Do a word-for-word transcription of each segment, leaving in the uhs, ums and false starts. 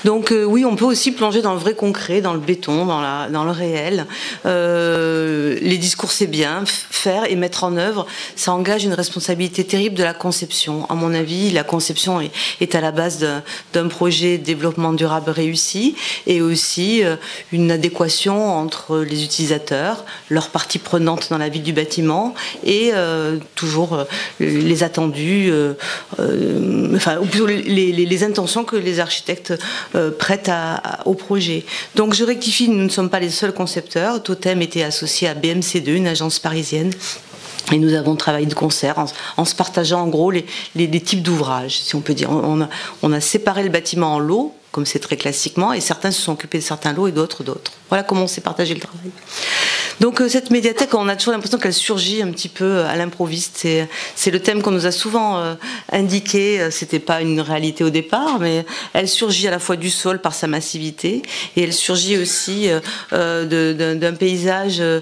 Donc euh, oui, on peut aussi plonger dans le vrai concret, dans le béton, dans, la, dans le réel. Euh, les discours, c'est bien. Faire et mettre en œuvre, ça engage une responsabilité terrible de la conception. À mon avis, la conception est, est à la base d'un projet de développement durable réussi, et aussi euh, une adéquation entre les utilisateurs, leurs parties prenantes dans la vie du bâtiment, et euh, toujours euh, les attendus, euh, euh, enfin, ou plutôt les, les, les intentions que les architectes euh, prêtent à, à, au projet. Donc je rectifie, nous ne sommes pas les seuls concepteurs. Totem était associé à B M C deux, une agence parisienne. Et nous avons travaillé de concert en, en se partageant en gros les, les, les types d'ouvrages, si on peut dire. On a, on a séparé le bâtiment en lots, comme c'est très classiquement, et certains se sont occupés de certains lots et d'autres d'autres. Voilà comment on s'est partagé le travail. Donc euh, cette médiathèque, on a toujours l'impression qu'elle surgit un petit peu à l'improviste. C'est le thème qu'on nous a souvent euh, indiqué. C'était pas une réalité au départ, mais elle surgit à la fois du sol par sa massivité, et elle surgit aussi euh, d'un paysage euh,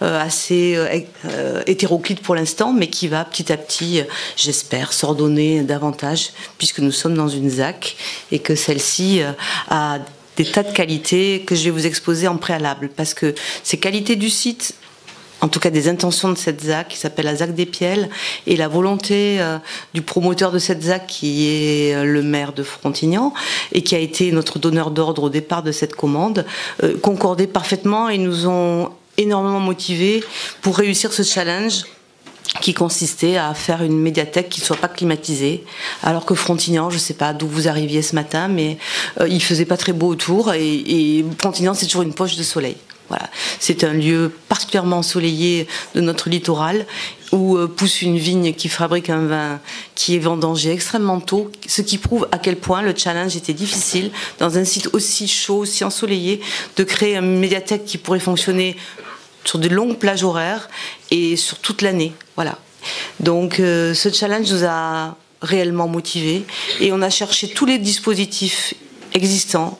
assez euh, hétéroclite pour l'instant, mais qui va petit à petit, j'espère, s'ordonner davantage, puisque nous sommes dans une Z A C et que celle-ci euh, a des tas de qualités que je vais vous exposer en préalable, parce que ces qualités du site, en tout cas des intentions de cette Z A C qui s'appelle la Z A C des Piels, et la volonté euh, du promoteur de cette Z A C qui est le maire de Frontignan et qui a été notre donneur d'ordre au départ de cette commande, euh, concordaient parfaitement et nous ont énormément motivés pour réussir ce challenge qui consistait à faire une médiathèque qui ne soit pas climatisée, alors que Frontignan, je ne sais pas d'où vous arriviez ce matin, mais euh, il ne faisait pas très beau autour, et, et Frontignan, c'est toujours une poche de soleil. Voilà. C'est un lieu particulièrement ensoleillé de notre littoral, où euh, pousse une vigne qui fabrique un vin qui est vendangé extrêmement tôt, ce qui prouve à quel point le challenge était difficile, dans un site aussi chaud, aussi ensoleillé, de créer une médiathèque qui pourrait fonctionner sur de longues plages horaires et sur toute l'année. Voilà. Donc euh, ce challenge nous a réellement motivés, et on a cherché tous les dispositifs existants,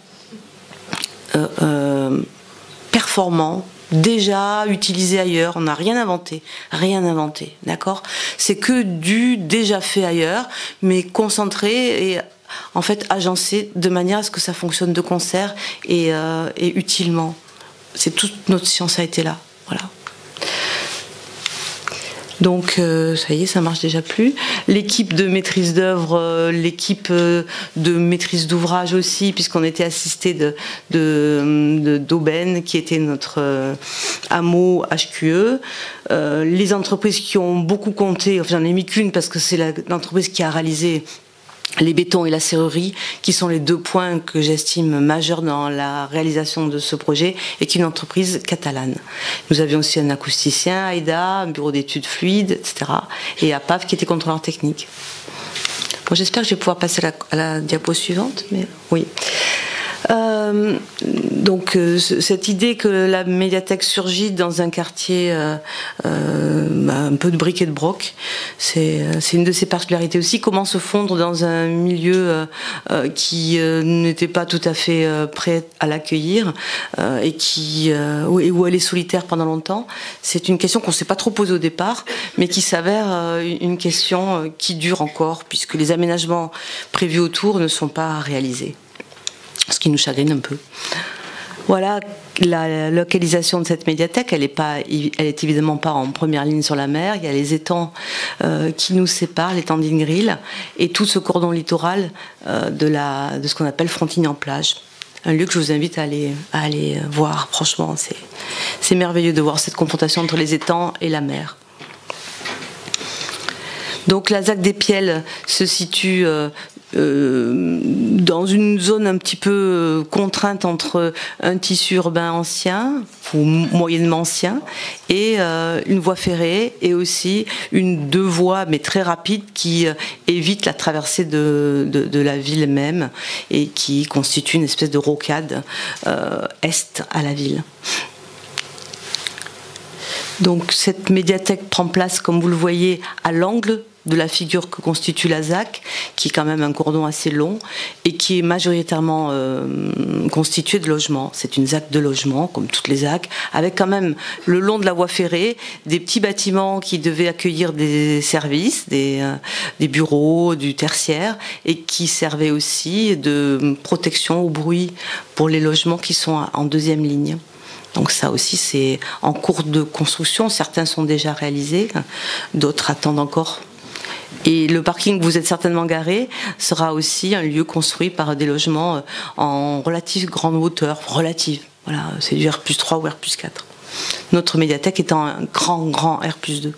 euh, euh, performants, déjà utilisés ailleurs. On n'a rien inventé, rien inventé, d'accord? C'est que du déjà fait ailleurs, mais concentré et en fait agencé de manière à ce que ça fonctionne de concert et, euh, et utilement. C'est toute notre science a été là. Voilà. Donc, euh, ça y est, ça marche déjà plus. L'équipe de maîtrise d'œuvre, euh, l'équipe euh, de maîtrise d'ouvrage aussi, puisqu'on était assisté de, de, de, d'Aubaine, qui était notre euh, hameau H Q E. Euh, les entreprises qui ont beaucoup compté, enfin, j'en ai mis qu'une parce que c'est l'entreprise qui a réalisé les bétons et la serrurerie, qui sont les deux points que j'estime majeurs dans la réalisation de ce projet, et qui est une entreprise catalane. Nous avions aussi un acousticien, AIDA, un bureau d'études fluides, et cetera. Et A P A F qui était contrôleur technique. Bon, j'espère que je vais pouvoir passer à la, à la diapo suivante, mais oui. Euh, donc euh, cette idée que la médiathèque surgit dans un quartier euh, euh, un peu de briques et de broc, c'est une de ses particularités aussi. Comment se fondre dans un milieu euh, euh, qui euh, n'était pas tout à fait euh, prêt à l'accueillir, euh, et qui euh, où, où elle est solitaire pendant longtemps. C'est une question qu'on ne s'est pas trop posée au départ, mais qui s'avère euh, une question euh, qui dure encore, puisque les aménagements prévus autour ne sont pas réalisés. Ce qui nous chagrine un peu. Voilà la localisation de cette médiathèque. Elle est pas, elle est évidemment pas en première ligne sur la mer. Il y a les étangs euh, qui nous séparent, l'étang d'Ingrill, et tout ce cordon littoral euh, de, la, de ce qu'on appelle Frontignan-Plage. Un lieu que je vous invite à aller, à aller voir. Franchement, c'est merveilleux de voir cette confrontation entre les étangs et la mer. Donc la Z A C des Piels se situe euh, euh, dans une zone un petit peu contrainte entre un tissu urbain ancien ou moyennement ancien et euh, une voie ferrée, et aussi une deux voies mais très rapide qui euh, évite la traversée de, de, de la ville même, et qui constitue une espèce de rocade euh, est à la ville. Donc cette médiathèque prend place, comme vous le voyez, à l'angle de la figure que constitue la Z A C, qui est quand même un cordon assez long et qui est majoritairement euh, constitué de logements. C'est une Z A C de logement, comme toutes les Z A C, avec quand même le long de la voie ferrée des petits bâtiments qui devaient accueillir des services, des, euh, des bureaux, du tertiaire, et qui servaient aussi de protection au bruit pour les logements qui sont en deuxième ligne. Donc ça aussi, c'est en cours de construction. Certains sont déjà réalisés, d'autres attendent encore. Et le parking où vous êtes certainement garé sera aussi un lieu construit par des logements en relative grande hauteur, relative. Voilà, c'est du R plus trois ou R plus quatre. Notre médiathèque étant un grand, grand R plus deux.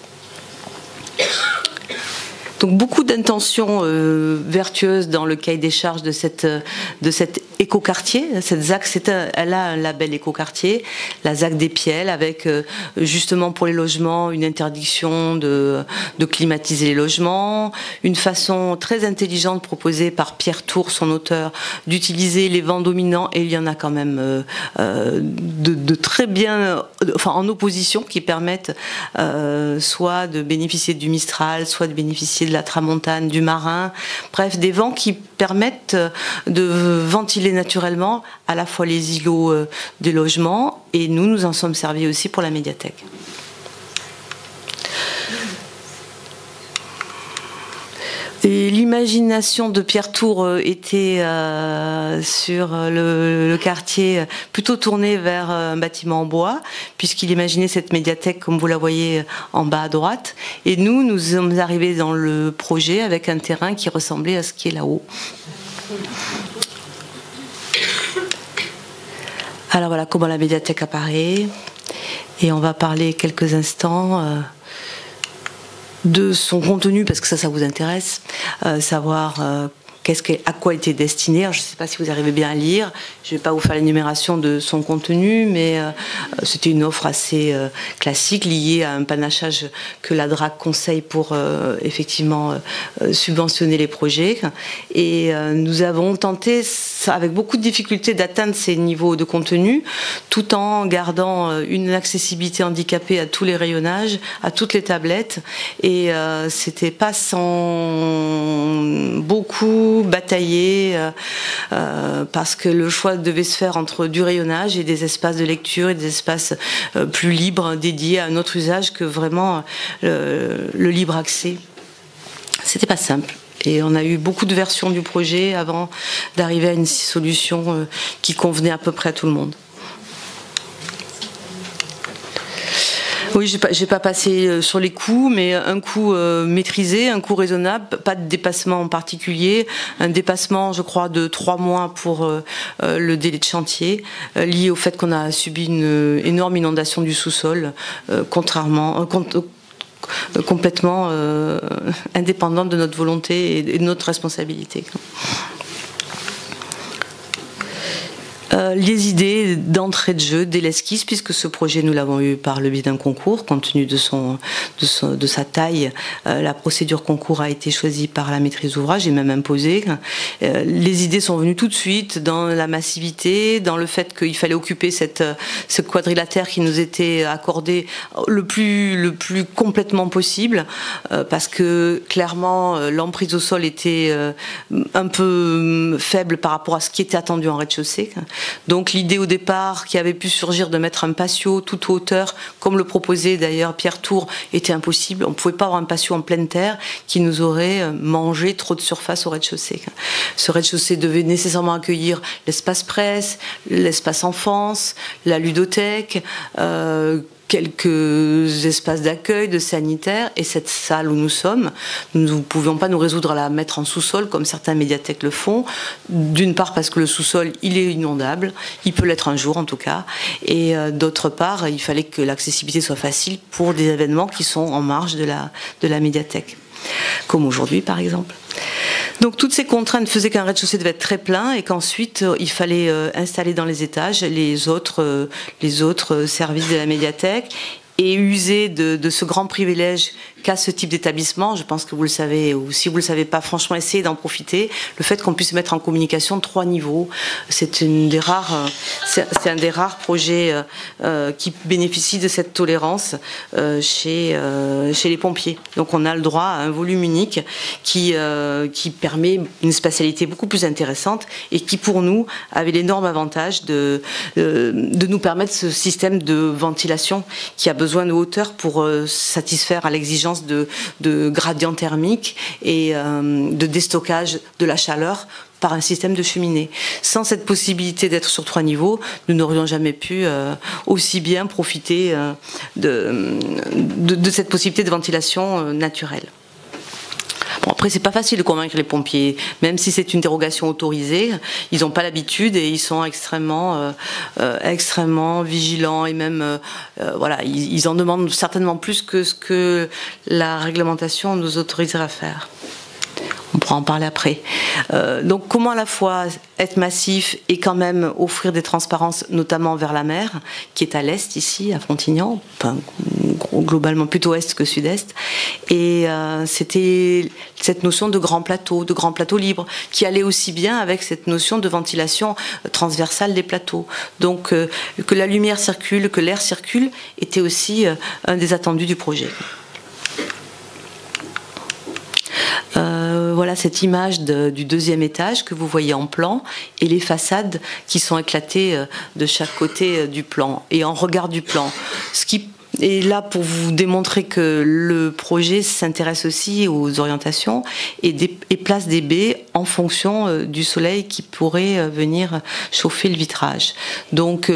Donc beaucoup d'intentions euh, vertueuses dans le cahier des charges de cette, de cet écoquartier. Cette Z A C, un, elle a un label écoquartier, la Z A C d'Épiel, avec euh, justement pour les logements une interdiction de, de climatiser les logements, une façon très intelligente proposée par Pierre Tour, son auteur, d'utiliser les vents dominants, et il y en a quand même euh, euh, de, de très bien, enfin en opposition, qui permettent euh, soit de bénéficier du Mistral, soit de bénéficier de la tramontane, du marin, bref, des vents qui permettent de ventiler naturellement à la fois les îlots des logements, et nous, nous en sommes servis aussi pour la médiathèque. L'imagination de Pierre Tour était euh, sur le, le quartier plutôt tourné vers un bâtiment en bois, puisqu'il imaginait cette médiathèque comme vous la voyez en bas à droite. Et nous, nous sommes arrivés dans le projet avec un terrain qui ressemblait à ce qui est là-haut. Alors voilà comment la médiathèque apparaît. Et on va parler quelques instants euh, de son contenu, parce que ça, ça vous intéresse, euh, savoir euh, qu'est-ce que, à quoi était destiné. Alors, je ne sais pas si vous arrivez bien à lire, je ne vais pas vous faire l'énumération de son contenu, mais euh, c'était une offre assez euh, classique, liée à un panachage que la D R A C conseille pour euh, effectivement euh, subventionner les projets. Et euh, nous avons tenté, avec beaucoup de difficultés, d'atteindre ces niveaux de contenu, tout en gardant euh, une accessibilité handicapée à tous les rayonnages, à toutes les tablettes. Et euh, c'était pas sans beaucoup batailler, euh, euh, parce que le choix devait se faire entre du rayonnage et des espaces de lecture et des espaces euh, plus libres, dédiés à un autre usage que vraiment euh, le libre accès. C'était pas simple. Et on a eu beaucoup de versions du projet avant d'arriver à une solution euh, qui convenait à peu près à tout le monde. Oui, j'ai pas, j'ai pas passé sur les coûts, mais un coût euh, maîtrisé, un coût raisonnable, pas de dépassement en particulier, un dépassement, je crois, de trois mois pour euh, le délai de chantier, euh, lié au fait qu'on a subi une énorme inondation du sous-sol, euh, contrairement, euh, con, euh, complètement euh, indépendante de notre volonté et de notre responsabilité. Euh, les idées d'entrée de jeu dès l'esquisse, puisque ce projet nous l'avons eu par le biais d'un concours, compte tenu de, son, de, son, de sa taille, euh, la procédure concours a été choisie par la maîtrise d'ouvrage et même imposée. Euh, les idées sont venues tout de suite dans la massivité, dans le fait qu'il fallait occuper cette, ce quadrilatère qui nous était accordé le plus, le plus complètement possible, euh, parce que clairement l'emprise au sol était euh, un peu faible par rapport à ce qui était attendu en rez-de-chaussée. Donc l'idée au départ qui avait pu surgir de mettre un patio toute hauteur, comme le proposait d'ailleurs Pierre Tour, était impossible. On ne pouvait pas avoir un patio en pleine terre qui nous aurait mangé trop de surface au rez-de-chaussée. Ce rez-de-chaussée devait nécessairement accueillir l'espace presse, l'espace enfance, la ludothèque, euh, quelques espaces d'accueil, de sanitaire, et cette salle où nous sommes, nous ne pouvions pas nous résoudre à la mettre en sous-sol comme certains médiathèques le font, d'une part parce que le sous-sol il est inondable, il peut l'être un jour en tout cas, et euh, d'autre part il fallait que l'accessibilité soit facile pour des événements qui sont en marge de la, de la médiathèque, comme aujourd'hui par exemple. Donc toutes ces contraintes faisaient qu'un rez-de-chaussée devait être très plein et qu'ensuite euh, il fallait euh, installer dans les étages les autres, euh, les autres services de la médiathèque et user de, de ce grand privilège qu'à ce type d'établissement, je pense que vous le savez, ou si vous ne le savez pas, franchement, essayez d'en profiter. Le fait qu'on puisse mettre en communication trois niveaux, c'est une des rares, c'est un des rares projets euh, qui bénéficient de cette tolérance euh, chez, euh, chez les pompiers. Donc on a le droit à un volume unique qui, euh, qui permet une spatialité beaucoup plus intéressante et qui, pour nous, avait l'énorme avantage de, euh, de nous permettre ce système de ventilation qui a besoin de hauteur pour euh, satisfaire à l'exigence de, de gradient thermique et euh, de déstockage de la chaleur par un système de cheminée. Sans cette possibilité d'être sur trois niveaux, nous n'aurions jamais pu euh, aussi bien profiter euh, de, de, de cette possibilité de ventilation euh, naturelle. Bon, après, c'est pas facile de convaincre les pompiers, même si c'est une dérogation autorisée, ils n'ont pas l'habitude et ils sont extrêmement, euh, euh, extrêmement vigilants et même, euh, euh, voilà, ils, ils en demandent certainement plus que ce que la réglementation nous autoriserait à faire. On pourra en parler après. Euh, donc comment à la fois être massif et quand même offrir des transparences, notamment vers la mer, qui est à l'est ici, à Frontignan, enfin, globalement plutôt est que sud-est. Et euh, c'était cette notion de grand plateau, de grand plateau libre, qui allait aussi bien avec cette notion de ventilation transversale des plateaux. Donc euh, que la lumière circule, que l'air circule, était aussi euh, un des attendus du projet. Euh, voilà cette image de, du deuxième étage que vous voyez en plan et les façades qui sont éclatées de chaque côté du plan et en regard du plan. Ce qui est là pour vous démontrer que le projet s'intéresse aussi aux orientations et, des, et place des baies en fonction du soleil qui pourrait venir chauffer le vitrage. Donc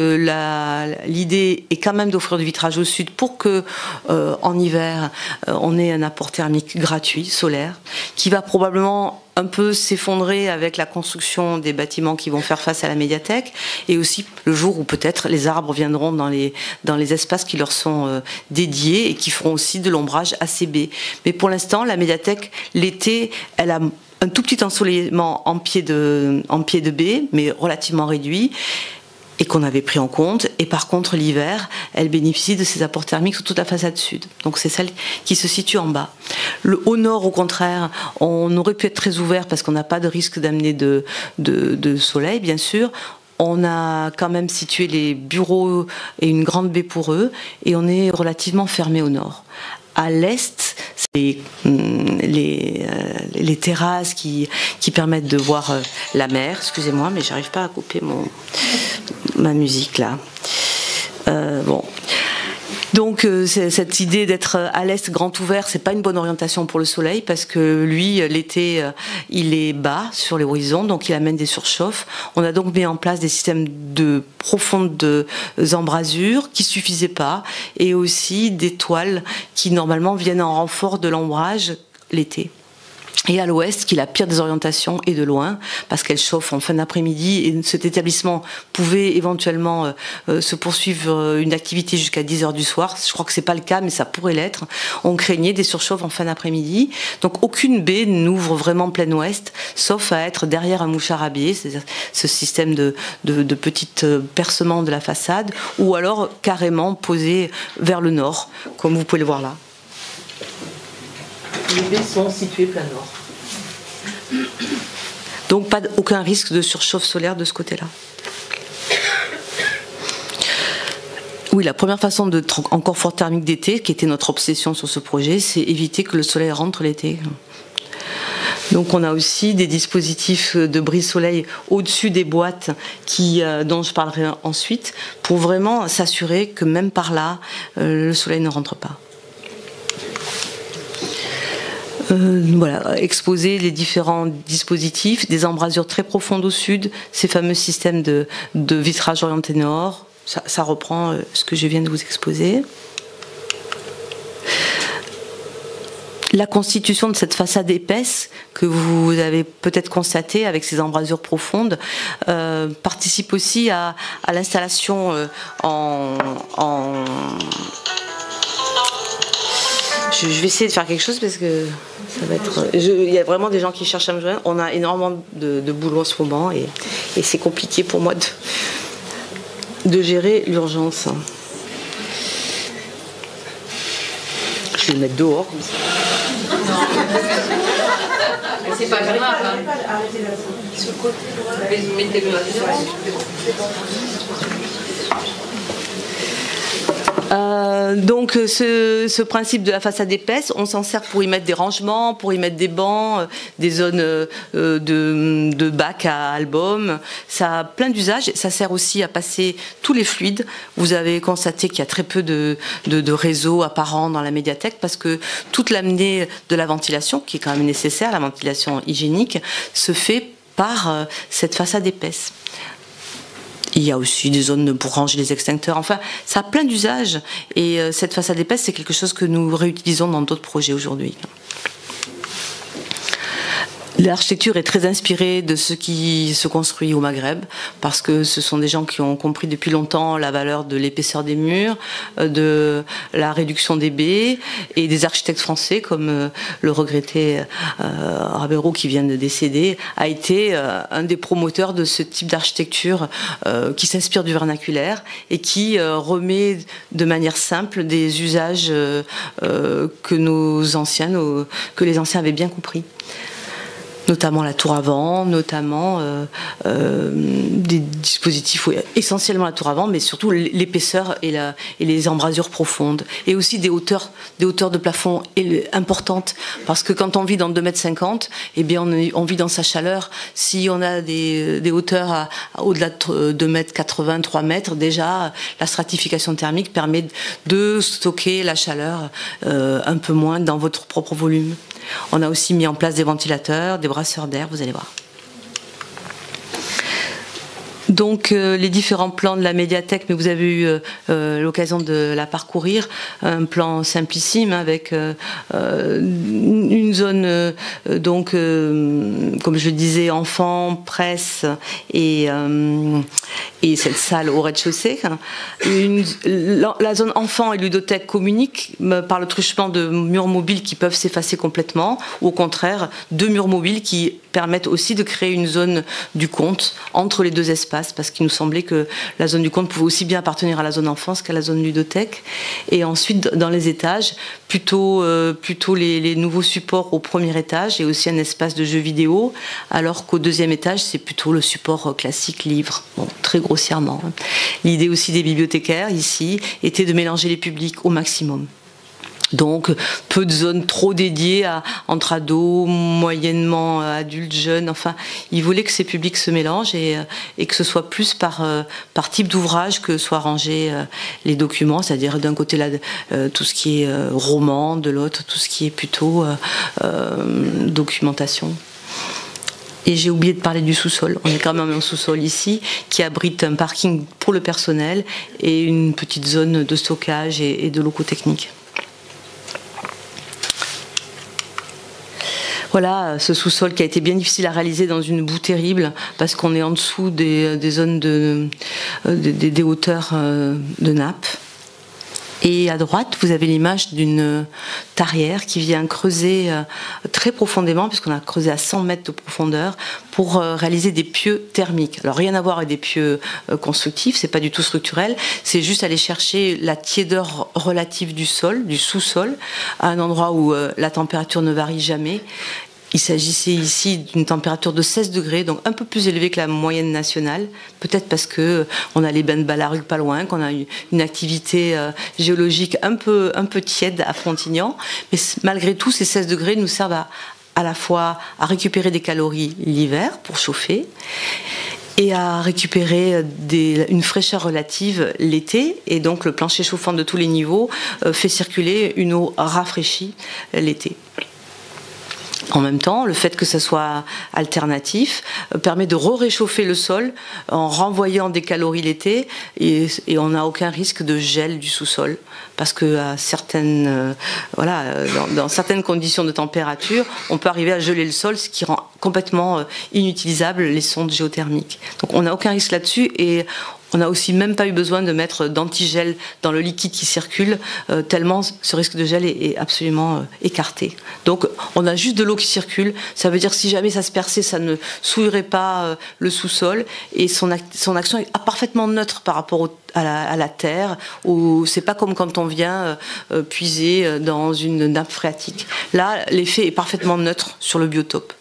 l'idée est quand même d'offrir du vitrage au sud pour que euh, en hiver euh, on ait un apport thermique gratuit, solaire, qui va probablement un peu s'effondrer avec la construction des bâtiments qui vont faire face à la médiathèque et aussi le jour où peut-être les arbres viendront dans les, dans les espaces qui leur sont euh, dédiés et qui feront aussi de l'ombrage à ces baies. Mais pour l'instant, la médiathèque, l'été, elle a un tout petit ensoleillement en pied de, en pied de baie, mais relativement réduit, et qu'on avait pris en compte, et par contre l'hiver, elle bénéficie de ces apports thermiques sur toute la façade sud. Donc c'est celle qui se situe en bas. Le, au nord, au contraire, on aurait pu être très ouvert parce qu'on n'a pas de risque d'amener de, de, de soleil, bien sûr. On a quand même situé les bureaux et une grande baie pour eux, et on est relativement fermé au nord. À l'est, c'est les, euh, les terrasses qui, qui permettent de voir euh, la mer. Excusez-moi, mais j'arrive pas à couper mon, ma musique là. Euh, bon. Donc euh, cette idée d'être à l'est grand ouvert, c'est pas une bonne orientation pour le soleil parce que lui, l'été, euh, il est bas sur les horizons, donc il amène des surchauffes. On a donc mis en place des systèmes de profondes de, euh, embrasures qui suffisaient pas et aussi des toiles qui normalement viennent en renfort de l'ombrage l'été. Et à l'ouest, qui est la pire des orientations, et de loin, parce qu'elle chauffe en fin d'après-midi, et cet établissement pouvait éventuellement euh, se poursuivre euh, une activité jusqu'à dix heures du soir. Je crois que c'est pas le cas, mais ça pourrait l'être. On craignait des surchauffes en fin d'après-midi. Donc aucune baie n'ouvre vraiment plein ouest, sauf à être derrière un mouchard à biais, c'est-à-dire ce système de, de, de petites percements de la façade, ou alors carrément posé vers le nord, comme vous pouvez le voir là. Les baies sont situées plein nord. Donc pas, aucun risque de surchauffe solaire de ce côté-là. Oui, la première façon de en confort thermique d'été, qui était notre obsession sur ce projet, c'est éviter que le soleil rentre l'été. Donc on a aussi des dispositifs de brise-soleil au-dessus des boîtes qui, euh, dont je parlerai ensuite, pour vraiment s'assurer que même par là, euh, le soleil ne rentre pas. Euh, voilà, exposer les différents dispositifs, des embrasures très profondes au sud, ces fameux systèmes de, de vitrage orienté nord, ça, ça reprend euh, ce que je viens de vous exposer. La constitution de cette façade épaisse que vous avez peut-être constatée avec ces embrasures profondes euh, participe aussi à, à l'installation euh, en... en Je vais essayer de faire quelque chose parce que ça va être. Je, il y a vraiment des gens qui cherchent à me joindre. On a énormément de, de boulot en ce moment et, et c'est compliqué pour moi de, de gérer l'urgence. Je vais le mettre dehors. C'est pas grave. Euh, donc ce, ce principe de la façade épaisse, on s'en sert pour y mettre des rangements, pour y mettre des bancs, des zones euh, de, de bacs à albums. Ça a plein d'usages. Ça sert aussi à passer tous les fluides. Vous avez constaté qu'il y a très peu de, de, de réseaux apparents dans la médiathèque parce que toute l'amenée de la ventilation, qui est quand même nécessaire, la ventilation hygiénique, se fait par euh, cette façade épaisse. Il y a aussi des zones pour ranger les extincteurs. Enfin, ça a plein d'usages. Et euh, cette façade épaisse, c'est quelque chose que nous réutilisons dans d'autres projets aujourd'hui. L'architecture est très inspirée de ce qui se construit au Maghreb, parce que ce sont des gens qui ont compris depuis longtemps la valeur de l'épaisseur des murs, de la réduction des baies, et des architectes français, comme le regretté euh, Rabero, qui vient de décéder, a été euh, un des promoteurs de ce type d'architecture euh, qui s'inspire du vernaculaire et qui euh, remet de manière simple des usages euh, euh, que nos anciens, nos, que les anciens avaient bien compris. Notamment la tour avant, notamment euh, euh, des dispositifs, oui, essentiellement la tour avant, mais surtout l'épaisseur et, la, et les embrasures profondes. Et aussi des hauteurs, des hauteurs de plafond importantes, parce que quand on vit dans deux mètres cinquante, eh bien on, est, on vit dans sa chaleur. Si on a des, des hauteurs à, à au-delà de deux mètres quatre-vingts, trois mètres, déjà la stratification thermique permet de stocker la chaleur euh, un peu moins dans votre propre volume. On a aussi mis en place des ventilateurs, des brasseurs d'air, vous allez voir. Donc euh, les différents plans de la médiathèque, mais vous avez eu euh, l'occasion de la parcourir, un plan simplissime avec euh, une zone, euh, donc euh, comme je le disais, enfants, presse et, euh, et cette salle au rez-de-chaussée. Une, la, la zone enfants et ludothèque communiquent par le truchement de murs mobiles qui peuvent s'effacer complètement, ou au contraire, deux murs mobiles qui permettent aussi de créer une zone du conte entre les deux espaces, parce qu'il nous semblait que la zone du conte pouvait aussi bien appartenir à la zone enfance qu'à la zone ludothèque. Et ensuite, dans les étages, plutôt, euh, plutôt les, les nouveaux supports au premier étage et aussi un espace de jeux vidéo, alors qu'au deuxième étage, c'est plutôt le support classique livre, bon, très grossièrement. L'idée aussi des bibliothécaires, ici, était de mélanger les publics au maximum. Donc, peu de zones trop dédiées à, entre ados, moyennement adultes, jeunes. Enfin, ils voulaient que ces publics se mélangent et, et que ce soit plus par, par type d'ouvrage que soient rangés les documents, c'est-à-dire d'un côté là, tout ce qui est roman, de l'autre tout ce qui est plutôt euh, euh, documentation. Et j'ai oublié de parler du sous-sol. On est quand même en sous-sol ici, qui abrite un parking pour le personnel et une petite zone de stockage et, et de locaux techniques. Voilà, ce sous-sol qui a été bien difficile à réaliser dans une boue terrible, parce qu'on est en dessous des, des zones de, des, des hauteurs de nappe. Et à droite, vous avez l'image d'une tarière qui vient creuser très profondément, puisqu'on a creusé à cent mètres de profondeur, pour réaliser des pieux thermiques. Alors rien à voir avec des pieux constructifs, c'est pas du tout structurel, c'est juste aller chercher la tiédeur relative du sol, du sous-sol, à un endroit où la température ne varie jamais. Il s'agissait ici d'une température de seize degrés, donc un peu plus élevée que la moyenne nationale, peut-être parce qu'on a les bains de Ballaruc pas loin, qu'on a une activité géologique un peu, un peu tiède à Frontignan, mais malgré tout, ces seize degrés nous servent à, à la fois à récupérer des calories l'hiver pour chauffer, et à récupérer des, une fraîcheur relative l'été, et donc le plancher chauffant de tous les niveaux euh, fait circuler une eau rafraîchie l'été. En même temps, le fait que ça soit alternatif euh, permet de re-réchauffer le sol en renvoyant des calories l'été, et, et on n'a aucun risque de gel du sous-sol, parce que à certaines, euh, voilà, dans, dans certaines conditions de température, on peut arriver à geler le sol, ce qui rend complètement euh, inutilisables, les sondes géothermiques. Donc on n'a aucun risque là-dessus et on n'a aussi même pas eu besoin de mettre d'antigel dans le liquide qui circule, euh, tellement ce risque de gel est, est absolument euh, écarté. Donc on a juste de l'eau qui circule, ça veut dire que si jamais ça se perçait, ça ne souillerait pas euh, le sous-sol, et son, ac son action est parfaitement neutre par rapport au, à, la, à la terre, c'est pas comme quand on vient euh, puiser dans une nappe phréatique. Là, l'effet est parfaitement neutre sur le biotope.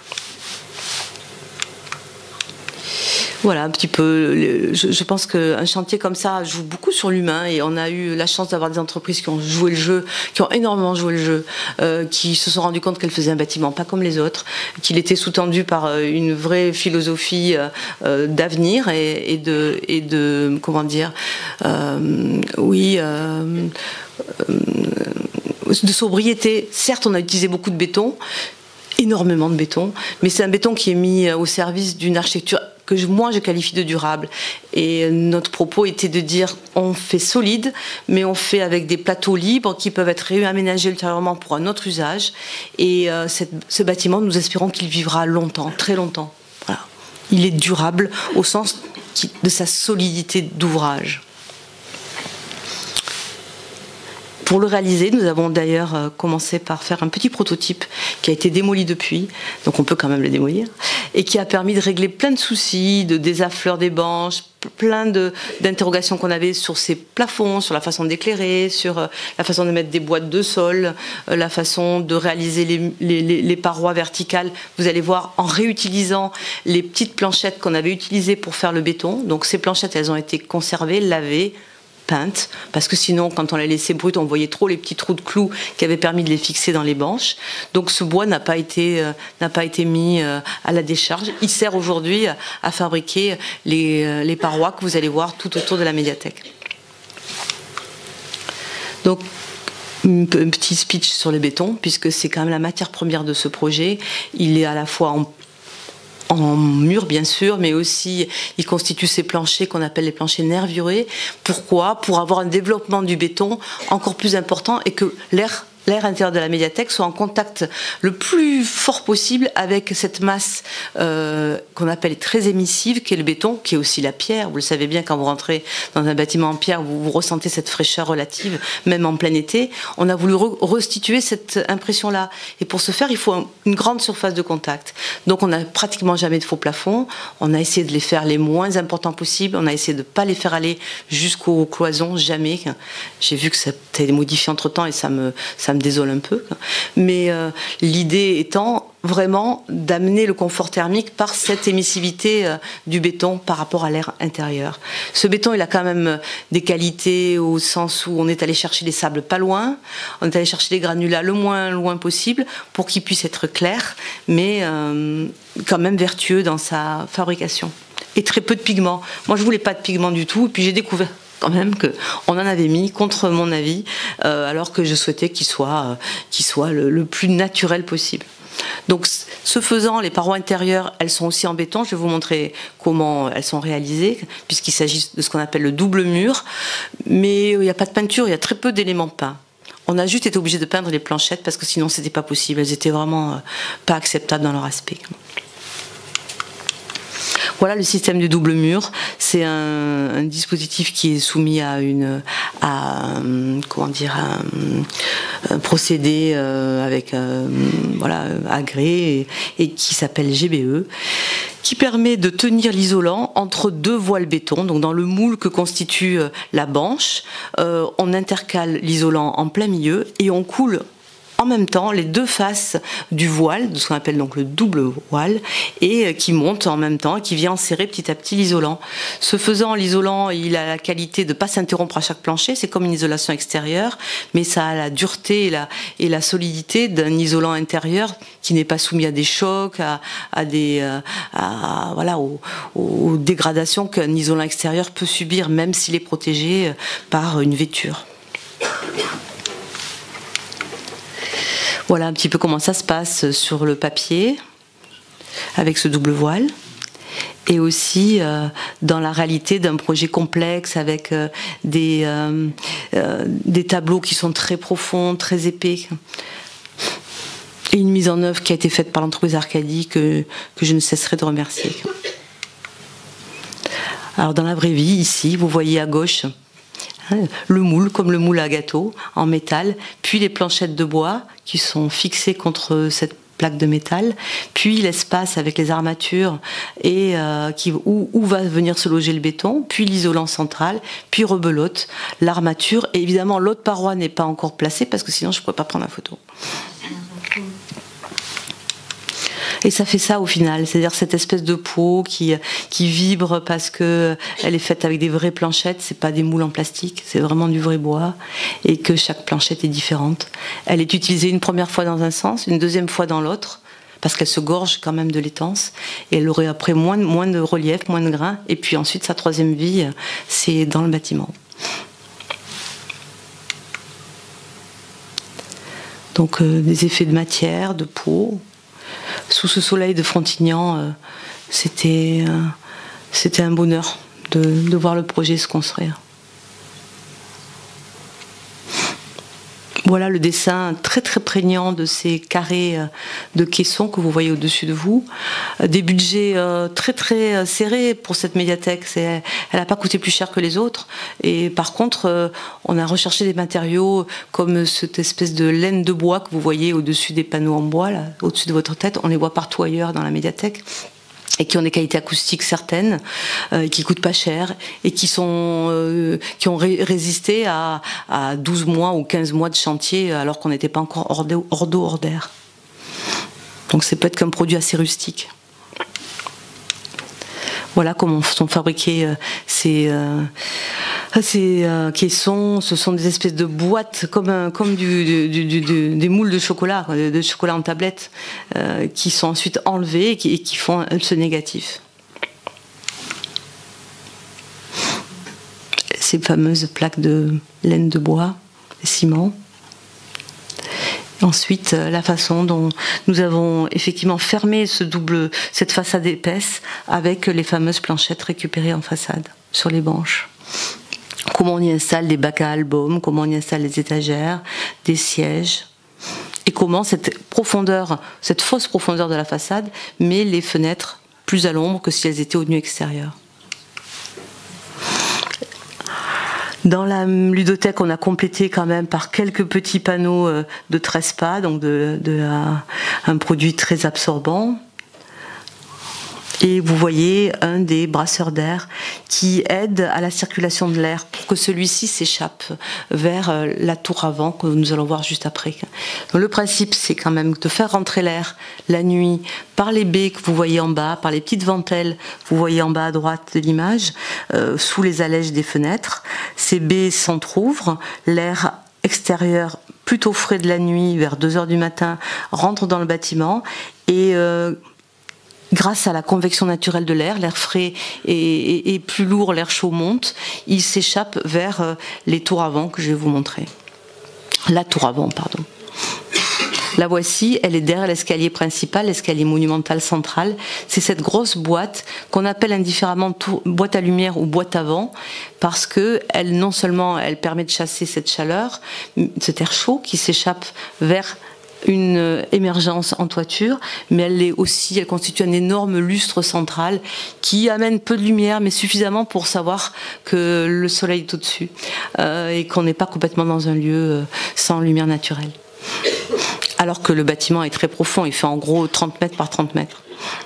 Voilà un petit peu, je, je pense qu'un chantier comme ça joue beaucoup sur l'humain, et on a eu la chance d'avoir des entreprises qui ont joué le jeu, qui ont énormément joué le jeu, euh, qui se sont rendus compte qu'elles faisaient un bâtiment pas comme les autres, qu'il était sous-tendu par une vraie philosophie euh, d'avenir et, et, de, et de, comment dire, euh, oui, euh, euh, de sobriété. Certes, on a utilisé beaucoup de béton, énormément de béton, mais c'est un béton qui est mis au service d'une architecture que moi je qualifie de durable. Et notre propos était de dire on fait solide, mais on fait avec des plateaux libres qui peuvent être réaménagés ultérieurement pour un autre usage. Et euh, cette, ce bâtiment, nous espérons qu'il vivra longtemps, très longtemps. Voilà. Il est durable au sens de sa solidité d'ouvrage. Pour le réaliser, nous avons d'ailleurs commencé par faire un petit prototype qui a été démoli depuis, donc on peut quand même le démolir, et qui a permis de régler plein de soucis, de désaffleur des banches, plein d'interrogations qu'on avait sur ces plafonds, sur la façon d'éclairer, sur la façon de mettre des boîtes de sol, la façon de réaliser les, les, les parois verticales. Vous allez voir, en réutilisant les petites planchettes qu'on avait utilisées pour faire le béton, donc ces planchettes, elles ont été conservées, lavées, peintes, parce que sinon, quand on les laissait brutes, on voyait trop les petits trous de clous qui avaient permis de les fixer dans les banches. Donc ce bois n'a pas été, euh, n'a pas été mis euh, à la décharge. Il sert aujourd'hui à fabriquer les, euh, les parois que vous allez voir tout autour de la médiathèque. Donc, un petit speech sur le béton, puisque c'est quand même la matière première de ce projet. Il est à la fois en en mur bien sûr, mais aussi il constitue ces planchers qu'on appelle les planchers nervurés. Pourquoi? Pour avoir un développement du béton encore plus important et que l'air l'air intérieur de la médiathèque soit en contact le plus fort possible avec cette masse euh, qu'on appelle très émissive, qui est le béton, qui est aussi la pierre. Vous le savez bien, quand vous rentrez dans un bâtiment en pierre, vous, vous ressentez cette fraîcheur relative, même en plein été. On a voulu re restituer cette impression-là. Et pour ce faire, il faut un, une grande surface de contact. Donc on n'a pratiquement jamais de faux plafonds. On a essayé de les faire les moins importants possibles. On a essayé de ne pas les faire aller jusqu'aux cloisons, jamais. J'ai vu que ça a été modifié entre-temps et ça me, ça me désole un peu, mais euh, l'idée étant vraiment d'amener le confort thermique par cette émissivité euh, du béton par rapport à l'air intérieur. Ce béton, il a quand même des qualités au sens où on est allé chercher les sables pas loin, on est allé chercher les granulats le moins loin possible pour qu'il puisse être clair, mais euh, quand même vertueux dans sa fabrication. Et très peu de pigments. Moi, je voulais pas de pigments du tout, et puis j'ai découvert quand même qu'on en avait mis contre mon avis, euh, alors que je souhaitais qu'il soit, euh, qu'il soit le, le plus naturel possible. Donc, ce faisant, les parois intérieures, elles sont aussi en béton. Je vais vous montrer comment elles sont réalisées, puisqu'il s'agit de ce qu'on appelle le double mur. Mais il n'y a pas de peinture, il y a très peu d'éléments peints. On a juste été obligé de peindre les planchettes, parce que sinon, c'était pas possible. Elles étaient vraiment euh, pas acceptables dans leur aspect. Voilà le système du double mur. C'est un, un dispositif qui est soumis à une, à, comment dire, un, un procédé euh, avec, euh, voilà, agréé et, et qui s'appelle G B E, qui permet de tenir l'isolant entre deux voiles béton. Donc dans le moule que constitue la banche, euh, on intercale l'isolant en plein milieu et on coule en même temps les deux faces du voile, de ce qu'on appelle donc le double voile, et qui monte en même temps, qui vient enserrer petit à petit l'isolant. Ce faisant, l'isolant, il a la qualité de ne pas s'interrompre à chaque plancher, c'est comme une isolation extérieure, mais ça a la dureté et la, et la solidité d'un isolant intérieur qui n'est pas soumis à des chocs, à, à des, à, voilà, aux, aux dégradations qu'un isolant extérieur peut subir, même s'il est protégé par une vêture. Voilà un petit peu comment ça se passe sur le papier, avec ce double voile, et aussi euh, dans la réalité d'un projet complexe, avec euh, des, euh, euh, des tableaux qui sont très profonds, très épais. et une mise en œuvre qui a été faite par l'entreprise Arcadie que, que je ne cesserai de remercier. Alors dans la vraie vie, ici, vous voyez à gauche hein, le moule, comme le moule à gâteau, en métal, puis les planchettes de bois qui sont fixées contre cette plaque de métal, puis l'espace avec les armatures et euh, qui, où, où va venir se loger le béton, puis l'isolant central, puis rebelote, l'armature, et évidemment l'autre paroi n'est pas encore placée parce que sinon je ne pourrais pas prendre la photo. Et ça fait ça au final, c'est-à-dire cette espèce de peau qui, qui vibre parce qu'elle est faite avec des vraies planchettes, c'est pas des moules en plastique, c'est vraiment du vrai bois, et que chaque planchette est différente. Elle est utilisée une première fois dans un sens, une deuxième fois dans l'autre, parce qu'elle se gorge quand même de l'étance, et elle aurait après moins, moins de relief, moins de grains, et puis ensuite sa troisième vie, c'est dans le bâtiment. Donc euh, des effets de matière, de peau. Sous ce soleil de Frontignan, euh, c'était euh, c'était un bonheur de, de voir le projet se construire. Voilà le dessin très très prégnant de ces carrés de caissons que vous voyez au-dessus de vous. Des budgets euh, très très serrés pour cette médiathèque. Elle n'a pas coûté plus cher que les autres. Et par contre, euh, on a recherché des matériaux comme cette espèce de laine de bois que vous voyez au-dessus des panneaux en bois, là, au-dessus de votre tête. On les voit partout ailleurs dans la médiathèque. Et qui ont des qualités acoustiques certaines, euh, qui coûtent pas cher, et qui sont, euh, qui ont ré résisté à, à douze mois ou quinze mois de chantier, alors qu'on n'était pas encore hors d'eau, hors d'air. Donc c'est peut-être qu'un produit assez rustique. Voilà comment sont fabriqués euh, ces, euh, ces euh, caissons. Ce sont des espèces de boîtes comme, un, comme du, du, du, du, des moules de chocolat, de chocolat en tablette, euh, qui sont ensuite enlevés et qui, et qui font ce négatif. Ces fameuses plaques de laine de bois, de ciment. Ensuite, la façon dont nous avons effectivement fermé ce double, cette façade épaisse avec les fameuses planchettes récupérées en façade sur les branches. Comment on y installe des bacs à albums, comment on y installe des étagères, des sièges, et comment cette profondeur, cette fausse profondeur de la façade met les fenêtres plus à l'ombre que si elles étaient au nu extérieur. Dans la ludothèque, on a complété quand même par quelques petits panneaux de Trespa, donc de, de un, un produit très absorbant. Et vous voyez un des brasseurs d'air qui aide à la circulation de l'air pour que celui-ci s'échappe vers la tour avant que nous allons voir juste après. Donc le principe, c'est quand même de faire rentrer l'air la nuit par les baies que vous voyez en bas, par les petites ventelles que vous voyez en bas à droite de l'image, euh, sous les allèges des fenêtres. Ces baies s'entr'ouvrent, l'air extérieur plutôt frais de la nuit, vers deux heures du matin, rentre dans le bâtiment et euh, grâce à la convection naturelle de l'air, l'air frais et, et, et plus lourd, l'air chaud monte, il s'échappe vers les tours avant que je vais vous montrer. La tour avant, pardon. La voici, elle est derrière l'escalier principal, l'escalier monumental central. C'est cette grosse boîte qu'on appelle indifféremment tour, boîte à lumière ou boîte à vent, parce que elle, non seulement elle permet de chasser cette chaleur, cet air chaud qui s'échappe vers une émergence en toiture, mais elle est aussi, elle constitue un énorme lustre central qui amène peu de lumière, mais suffisamment pour savoir que le soleil est au-dessus euh, et qu'on n'est pas complètement dans un lieu euh, sans lumière naturelle. Alors que le bâtiment est très profond, il fait en gros trente mètres par trente mètres.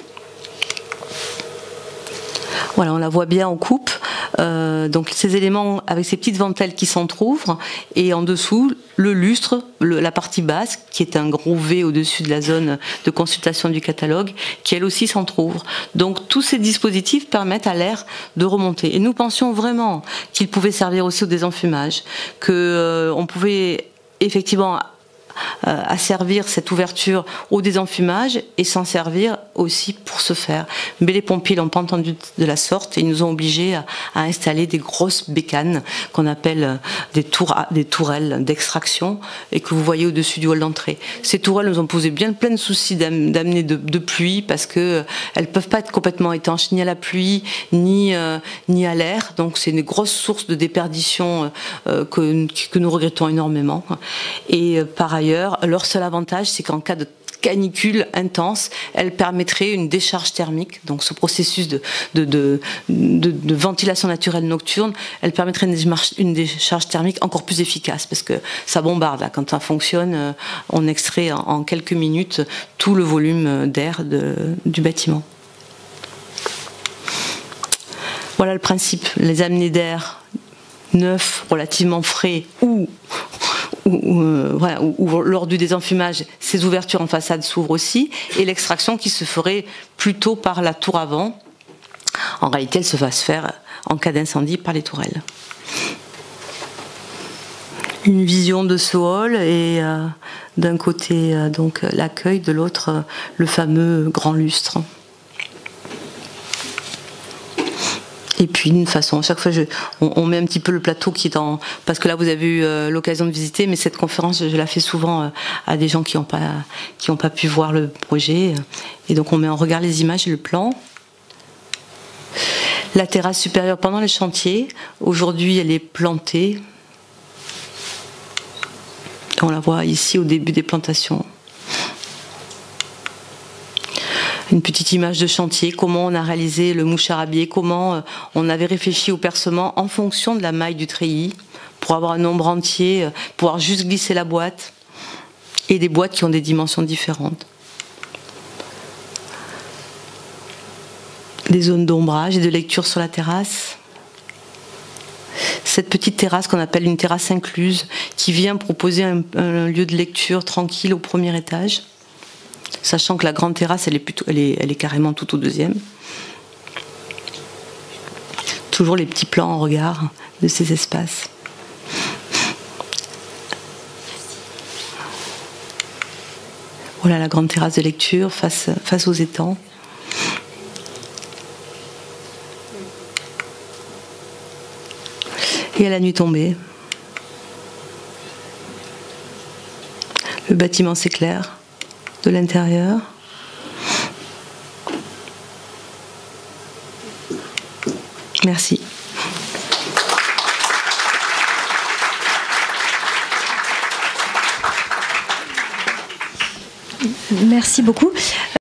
Voilà, on la voit bien en coupe. Euh, donc ces éléments avec ces petites ventelles qui s'entr'ouvrent et en dessous le lustre, le, la partie basse qui est un gros V au-dessus de la zone de consultation du catalogue qui elle aussi s'entr'ouvre. Donc tous ces dispositifs permettent à l'air de remonter et nous pensions vraiment qu'ils pouvaient servir aussi au désenfumage, que euh, on pouvait effectivement à servir cette ouverture au désenfumage et s'en servir aussi pour ce faire. Mais les pompiers l'ont pas entendu de la sorte et ils nous ont obligés à, à installer des grosses bécanes qu'on appelle des, tour, des tourelles d'extraction et que vous voyez au-dessus du hall d'entrée. Ces tourelles nous ont posé bien plein de soucis d'amener de, de pluie parce que elles peuvent pas être complètement étanches ni à la pluie ni, euh, ni à l'air. Donc c'est une grosse source de déperdition euh, que, que nous regrettons énormément. Et euh, par ailleurs, leur seul avantage, c'est qu'en cas de canicule intense, elle permettrait une décharge thermique. Donc ce processus de, de, de, de, de ventilation naturelle nocturne, elle permettrait une décharge, une décharge thermique encore plus efficace, parce que ça bombarde. Là. Quand ça fonctionne, on extrait en, en quelques minutes tout le volume d'air du bâtiment. Voilà le principe, les amenées d'air neufs, relativement frais, ou, ou, ou, euh, voilà, ou, ou lors du désenfumage, ces ouvertures en façade s'ouvrent aussi, et l'extraction qui se ferait plutôt par la tour avant. En réalité, elle se va se faire en cas d'incendie par les tourelles. Une vision de ce hall, et euh, d'un côté euh, donc l'accueil, de l'autre euh, le fameux grand lustre. Et puis d'une façon, à chaque fois, je, on, on met un petit peu le plateau qui est en... Parce que là, vous avez eu euh, l'occasion de visiter, mais cette conférence, je, je la fais souvent euh, à des gens qui n'ont pas, qui n'ont pas pu voir le projet. Et donc, on met en regard les images et le plan. La terrasse supérieure pendant les chantiers, aujourd'hui, elle est plantée. On la voit ici au début des plantations. Une petite image de chantier, comment on a réalisé le moucharabier, comment on avait réfléchi au percement en fonction de la maille du treillis, pour avoir un nombre entier, pouvoir juste glisser la boîte, et des boîtes qui ont des dimensions différentes. Des zones d'ombrage et de lecture sur la terrasse. Cette petite terrasse qu'on appelle une terrasse incluse, qui vient proposer un, un lieu de lecture tranquille au premier étage. Sachant que la grande terrasse, elle est, plutôt, elle est, elle est carrément tout au deuxième. Toujours les petits plans en regard de ces espaces. Voilà la grande terrasse de lecture face, face aux étangs. Et à la nuit tombée, le bâtiment s'éclaire de l'intérieur. Merci. Merci beaucoup.